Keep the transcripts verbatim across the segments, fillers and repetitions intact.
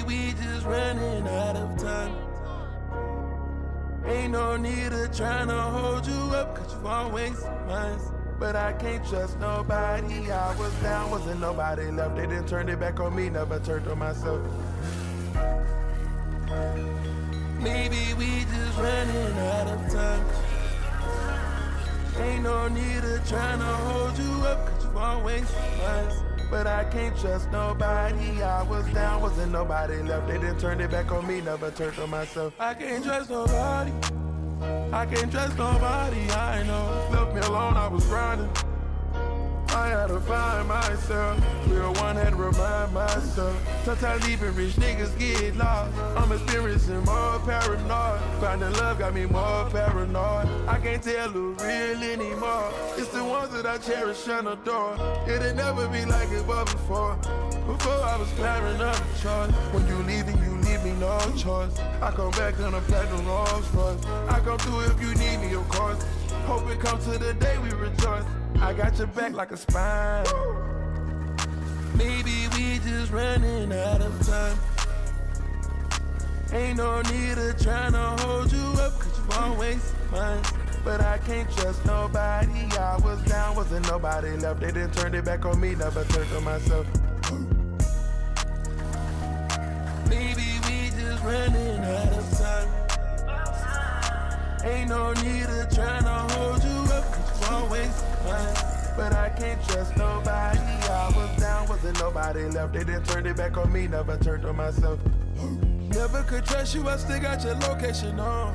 we just running out of time. Ain't no need of trying to hold you up, cause you always mine. But I can't trust nobody. I was down, wasn't nobody left. They didn't turn it back on me, never turned on myself. Maybe we just running out of time. Ain't no need of trying to hold you up, cause you always mine. But I can't trust nobody. I was down, wasn't nobody left. They didn't turn it back on me, never turned on myself. I can't trust nobody. I can't trust nobody, I know. Left me alone, I was grinding. I had to find myself. Real one had to remind myself. Sometimes even rich niggas get lost. I'm experiencing more paranoid. Finding love got me more paranoid. I can't tell who real anymore. It's the ones that I cherish and adore. It'll never be like it was before. Before I was climbing up the chart. When you leaving, you leave me no choice. I come back on a platinum Rolls Royce. I come through if you need me, of course. Hope it comes to the day we rejoice. I got your back like a spine. Maybe we just running out of time. Ain't no need of trying to hold you up, cause you always mine. But I can't trust nobody. I was down, wasn't nobody left. They didn't turn it back on me, never turned on myself. Maybe we just running out of time. Ain't no need of trying to hold you up, cause you always mine. But I can't trust nobody. I was down, wasn't nobody left. They didn't turn it back on me, never turned on myself. Never could trust you, I still got your location on.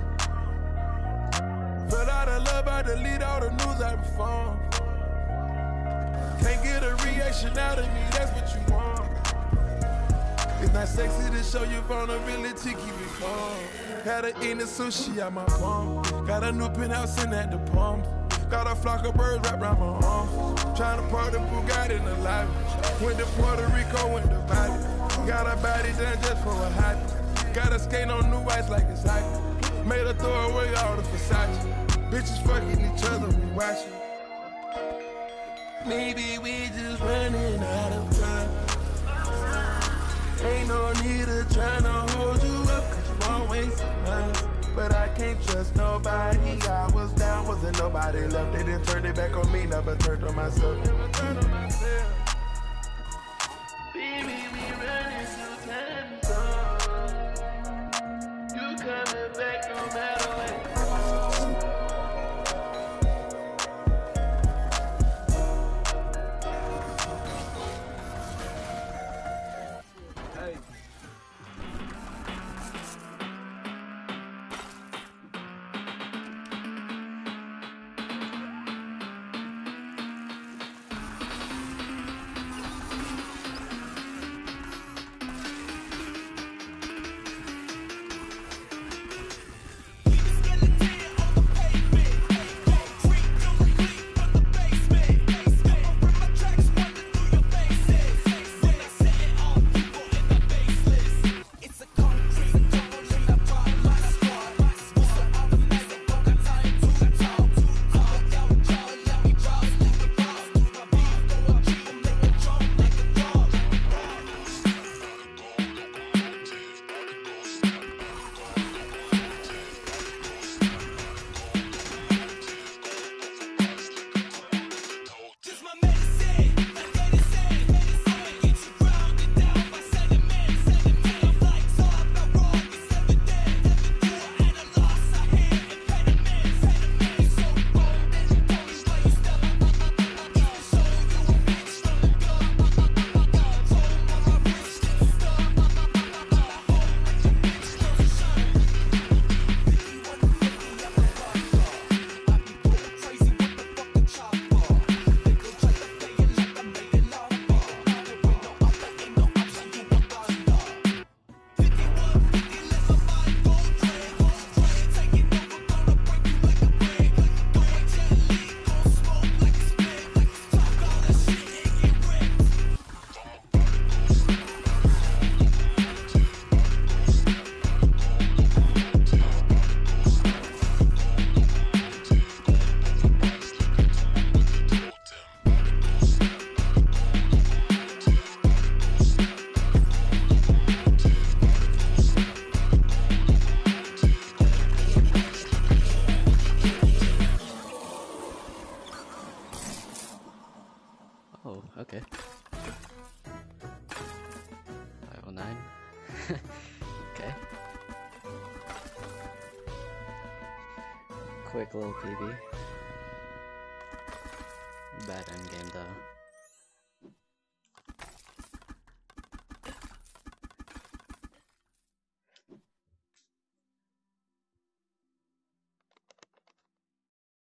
Fell out of love, I delete all the news I perform. Can't get a reaction out of me, that's what you want. It's not sexy to show your vulnerability, keep it calm. Had her eating sushi at my palm. Got a new penthouse in at the Palms. Got a flock of birds wrapped around my arms. Trying to park the Bugatti in the lobby. Went to Puerto Rico, went to Bali. Got a body done just for a hobby. Got a skate on new ice like it's hockey. Made her throw away all the Versace. Bitches fucking each other, we watching. Maybe we just running out of time. Ain't no need of trying to hold you up, cause you always mine. But I can't trust nobody. I was down, wasn't nobody left. They didn't turn it back on me, never turned on myself. Never turned on myself. Baby, we running through time zone. You coming back no matter what. Okay. Quick little P B. Bad endgame though.